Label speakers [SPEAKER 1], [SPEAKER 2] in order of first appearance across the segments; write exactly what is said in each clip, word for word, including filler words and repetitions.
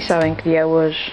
[SPEAKER 1] sabem que dia é hoje?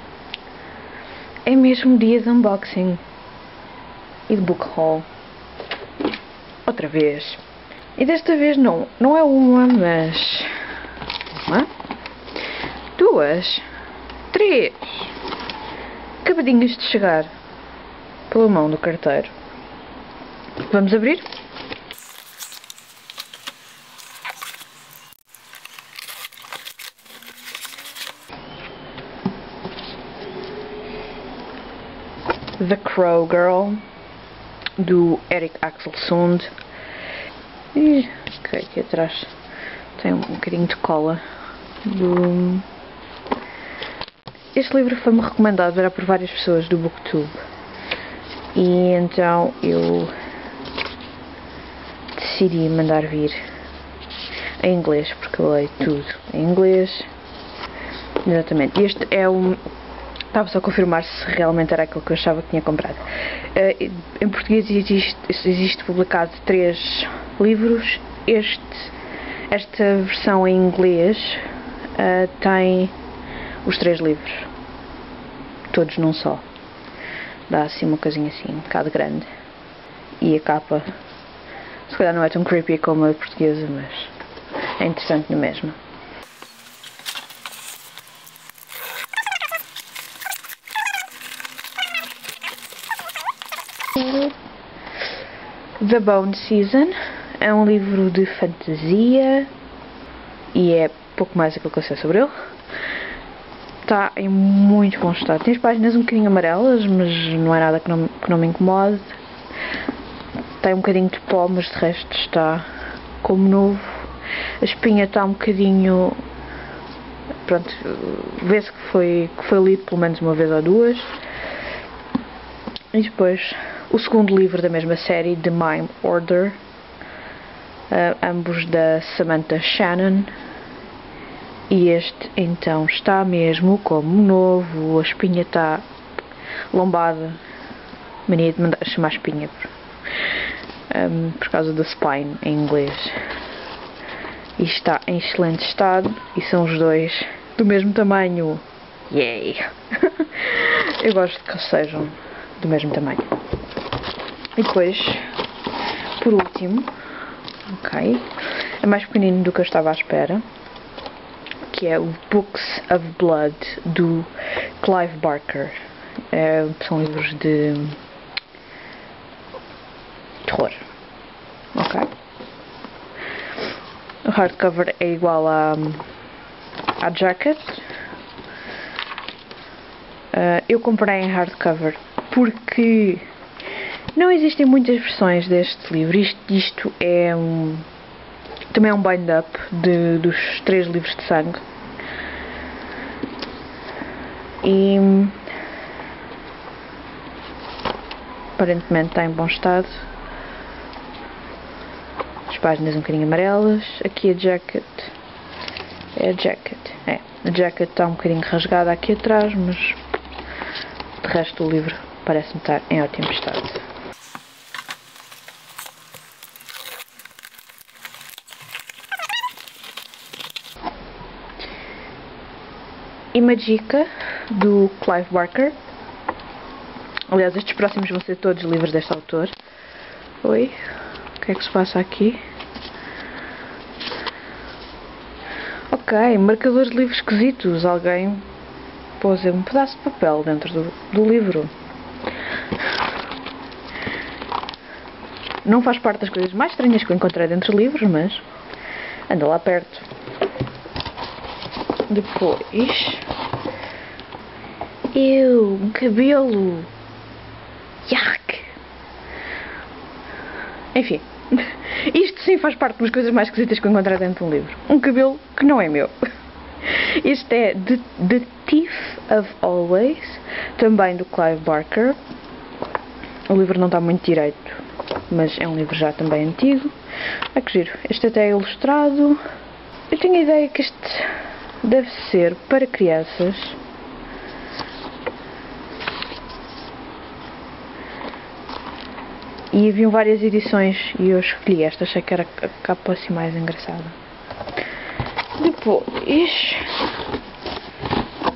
[SPEAKER 1] É mesmo dia de unboxing e de book haul. Outra vez. E desta vez não, não é uma, mas... Uma, duas, três. Acabadinhas de chegar pela mão do carteiro. Vamos abrir? The Crow Girl, do Erik Axel Sund. E okay, aqui atrás tem um bocadinho de cola. Do... Este livro foi-me recomendado era por várias pessoas do BookTube. E então eu decidi mandar vir em inglês, porque eu leio tudo em inglês. Exatamente. Este é um... Estava só a confirmar se realmente era aquilo que eu achava que tinha comprado. Uh, em português existe, existe publicado três livros. Este, esta versão em inglês uh, tem os três livros. Todos num só. Dá assim uma coisinha assim, um bocado grande. E a capa, se calhar não é tão creepy como a portuguesa, mas é interessante na mesma. The Bone Season é um livro de fantasia e é pouco mais aquilo que eu sei sobre ele. Está em muito bom estado. Tem as páginas um bocadinho amarelas, mas não é nada que não, que não me incomode. Tem um bocadinho de pó, mas de resto está como novo. A espinha está um bocadinho... Pronto, vê-se que foi, que foi lido pelo menos uma vez ou duas. E depois o segundo livro da mesma série, The Mime Order, uh, ambos da Samantha Shannon. E este então está mesmo como novo, a espinha está lombada, mania de mandar chamar espinha por, um, por causa da spine em inglês. E está em excelente estado e são os dois do mesmo tamanho. Yay! Eu gosto que sejam do mesmo tamanho. E depois, por último, ok, é mais pequenino do que eu estava à espera, que é o Books of Blood, do Clive Barker. É, são livros de terror. Ok. O hardcover é igual à, à jacket. Uh, eu comprei em hardcover porque não existem muitas versões deste livro. Isto, isto é um... Também é um bind-up dos três livros de sangue. E... aparentemente está em bom estado. As páginas um bocadinho amarelas. Aqui a jacket. É a jacket. É. A jacket está um bocadinho rasgada aqui atrás, mas... de resto o livro parece-me estar em ótimo estado. Imagica, do Clive Barker. Aliás, estes próximos vão ser todos livros deste autor. Oi, o que é que se passa aqui? Ok, marcadores de livros esquisitos. Alguém pôs um pedaço de papel dentro do, do livro. Não faz parte das coisas mais estranhas que eu encontrei dentro de livros, mas anda lá perto. Depois... Eu, um cabelo... Yuck! Enfim, isto sim faz parte das coisas mais esquisitas que eu encontrei dentro de um livro. Um cabelo que não é meu. Este é The, The Thief of Always, também do Clive Barker. O livro não está muito direito, mas é um livro já também antigo. Ah, que giro. Este até é ilustrado. Eu tenho a ideia que este deve ser para crianças. E haviam várias edições e eu escolhi esta, achei que era a capa assim mais engraçada. Depois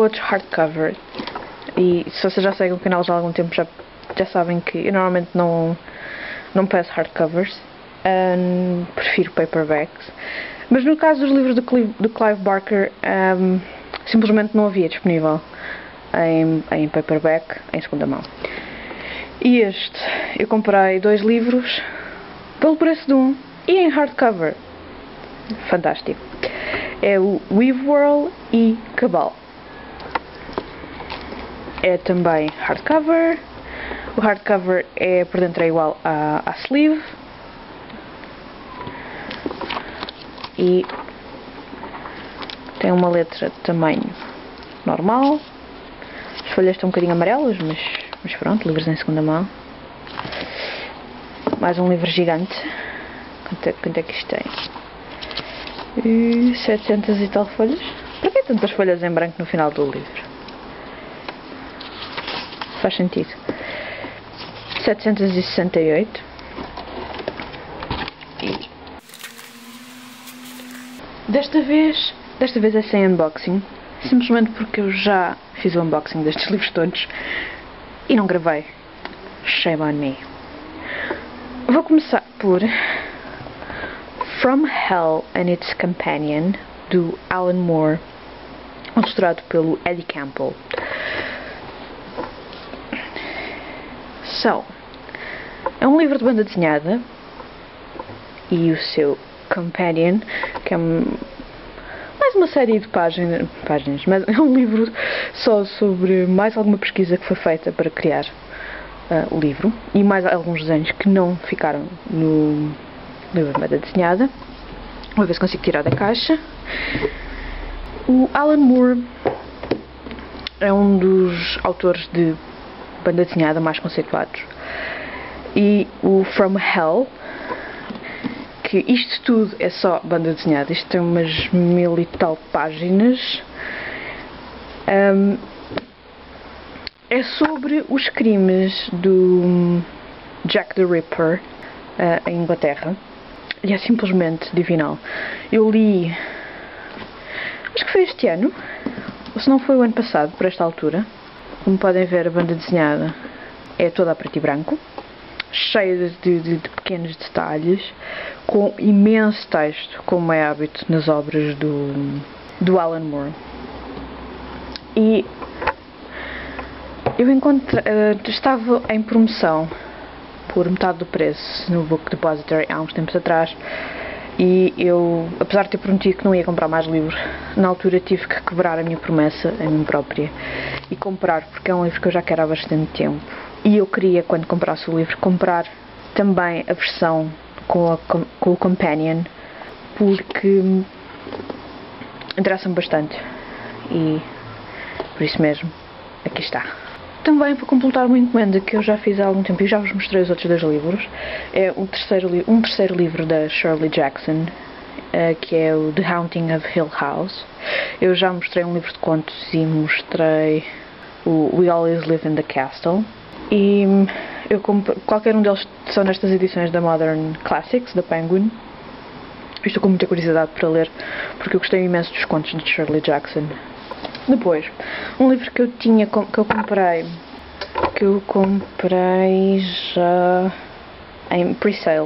[SPEAKER 1] todos hardcover. E se vocês já seguem o canal já há algum tempo, já, já sabem que eu normalmente não, não peço hardcovers. Um, prefiro paperbacks. Mas no caso dos livros do Clive, do Clive Barker, um, simplesmente não havia disponível em, em paperback, em segunda mão. E este, eu comprei dois livros pelo preço de um e em hardcover. Fantástico. É o Weaveworld e Cabal. É também hardcover. O hardcover é por dentro é igual à, à sleeve. E tem uma letra de tamanho normal. As folhas estão um bocadinho amarelas, mas, mas pronto, livros em segunda mão. Mais um livro gigante. Quanto é, quanto é que isto tem? E setecentas e tal folhas. Para que tantas folhas em branco no final do livro? Faz sentido. setecentos e sessenta e oito. E desta vez, desta vez é sem unboxing. Simplesmente porque eu já fiz o unboxing destes livros todos e não gravei. Shame on me. Vou começar por From Hell and Its Companion, do Alan Moore, ilustrado pelo Eddie Campbell. So, é um livro de banda desenhada e o seu companion, que é mais uma série de páginas, páginas, mas é um livro só sobre mais alguma pesquisa que foi feita para criar uh, o livro e mais alguns desenhos que não ficaram no livro de banda desenhada. Vou ver se consigo tirar da caixa. O Alan Moore é um dos autores de banda desenhada mais conceituados. E o From Hell, que isto tudo é só banda desenhada, isto tem umas mil e tal páginas, um, é sobre os crimes do Jack the Ripper uh, em Inglaterra. E é simplesmente divinal. Eu li, acho que foi este ano, ou se não foi o ano passado, por esta altura. Como podem ver, a banda desenhada é toda a preto e branco, cheia de, de, de pequenos detalhes, com imenso texto, como é hábito nas obras do, do Alan Moore. E eu encontrei, uh, estava em promoção por metade do preço no Book Depository há uns tempos atrás, e eu, apesar de ter prometido que não ia comprar mais livros, na altura tive que quebrar a minha promessa a mim própria e comprar, porque é um livro que eu já quero há bastante tempo. E eu queria, quando comprasse o livro, comprar também a versão com, a, com o Companion, porque interessa-me bastante. E por isso mesmo, aqui está. Também para completar uma encomenda que eu já fiz há algum tempo e já vos mostrei os outros dois livros, é o terceiro, um terceiro livro da Shirley Jackson, uh, que é o The Haunting of Hill House. Eu já mostrei um livro de contos e mostrei o We Always Live in the Castle. E eu compro, qualquer um deles são nestas edições da Modern Classics, da Penguin. Eu estou com muita curiosidade para ler, porque eu gostei imenso dos contos de Shirley Jackson. Depois, um livro que eu tinha, que eu comprei, que eu comprei já em pre-sale.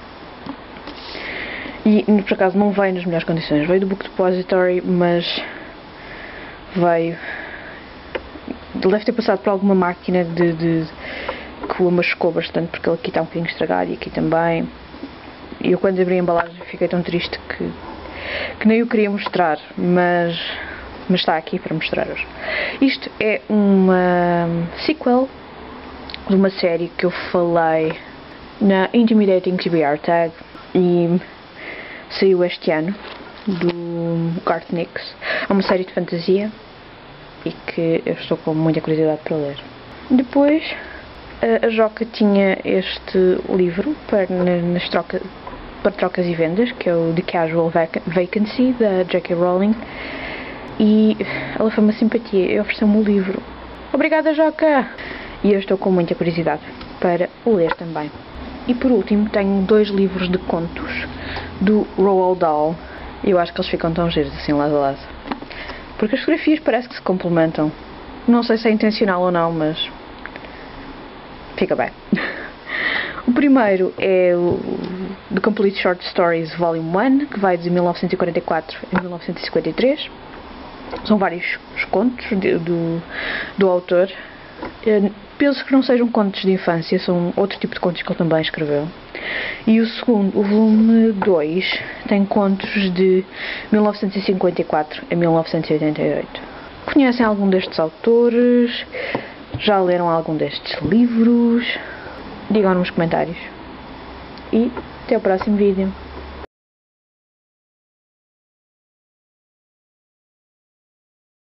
[SPEAKER 1] E por acaso não veio nas melhores condições, veio do Book Depository, mas veio, deve ter passado por alguma máquina de, de que o machucou bastante, porque ele aqui está um bocadinho estragado e aqui também. E eu quando abri a embalagem fiquei tão triste que, que nem o queria mostrar, mas, mas está aqui para mostrar-vos. Isto é uma sequel de uma série que eu falei na Intimidating T B R Tag e saiu este ano, do Garth Nix. É uma série de fantasia e que eu estou com muita curiosidade para ler. Depois a Joca tinha este livro para, nas trocas, para trocas e vendas, que é o The Casual Vacancy, da J K Rowling, e ela foi uma simpatia e ofereceu-me o livro. Obrigada, Joca! E eu estou com muita curiosidade para o ler também. E por último tenho dois livros de contos do Roald Dahl. Eu acho que eles ficam tão giros assim lado a lado. porque as fotografias parece que se complementam. Não sei se é intencional ou não, mas fica bem. O primeiro é o The Complete Short Stories Volume um, que vai de mil novecentos e quarenta e quatro a mil novecentos e cinquenta e três. São vários os contos de, do, do autor. Eu penso que não sejam contos de infância, são outro tipo de contos que ele também escreveu. E o segundo, o volume dois, tem contos de mil novecentos e cinquenta e quatro a mil novecentos e oitenta e oito. Conhecem algum destes autores? Já leram algum destes livros? Digam nos comentários. E até o próximo vídeo.